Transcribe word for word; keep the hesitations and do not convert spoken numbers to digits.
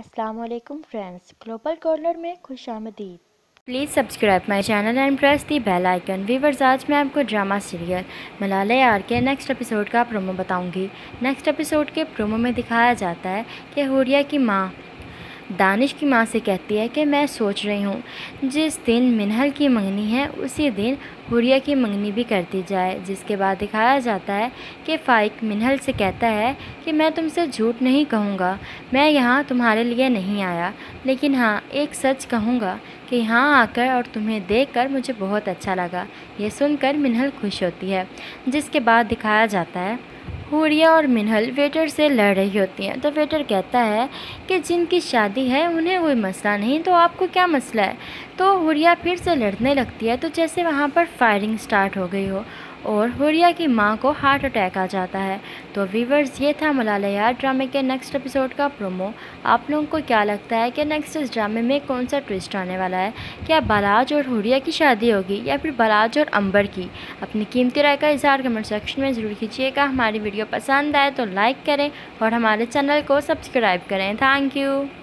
अस्सलाम वालेकुम friends, global corner में खुश आमदीद। Please subscribe my channel and press the bell icon. Viewers, आज मैं आपको ड्रामा सीरियल मलाला यार के नेक्स्ट एपिसोड का प्रोमो बताऊंगी। नेक्स्ट एपिसोड के प्रोमो में दिखाया जाता है कि हुरिया की माँ दानिश की माँ से कहती है कि मैं सोच रही हूँ जिस दिन मिनहल की मंगनी है उसी दिन हुरिया की मंगनी भी कर दी जाए। जिसके बाद दिखाया जाता है कि फ़ाइक मिनहल से कहता है कि मैं तुमसे झूठ नहीं कहूँगा, मैं यहाँ तुम्हारे लिए नहीं आया, लेकिन हाँ एक सच कहूँगा कि यहाँ आकर और तुम्हें देखकर मुझे बहुत अच्छा लगा। ये सुनकर मिनहल खुश होती है। जिसके बाद दिखाया जाता है हुरिया और मिनहल वेटर से लड़ रही होती हैं। तो वेटर कहता है कि जिनकी शादी है उन्हें कोई मसला नहीं, तो आपको क्या मसला है। तो हुरिया फिर से लड़ने लगती है, तो जैसे वहाँ पर फायरिंग स्टार्ट हो गई हो और हुरिया की माँ को हार्ट अटैक आ जाता है। तो व्यूअर्स, ये था मलाला यार ड्रामे के नेक्स्ट एपिसोड का प्रोमो। आप लोगों को क्या लगता है कि नेक्स्ट इस ड्रामे में कौन सा ट्विस्ट आने वाला है? क्या बलाज और हुरिया की शादी होगी या फिर बलाज और अंबर की? अपनी कीमती राय का इज़हार कमेंट सेक्शन में ज़रूर कीजिएगा। हमारी वीडियो पसंद आए तो लाइक करें और हमारे चैनल को सब्सक्राइब करें। Thank you.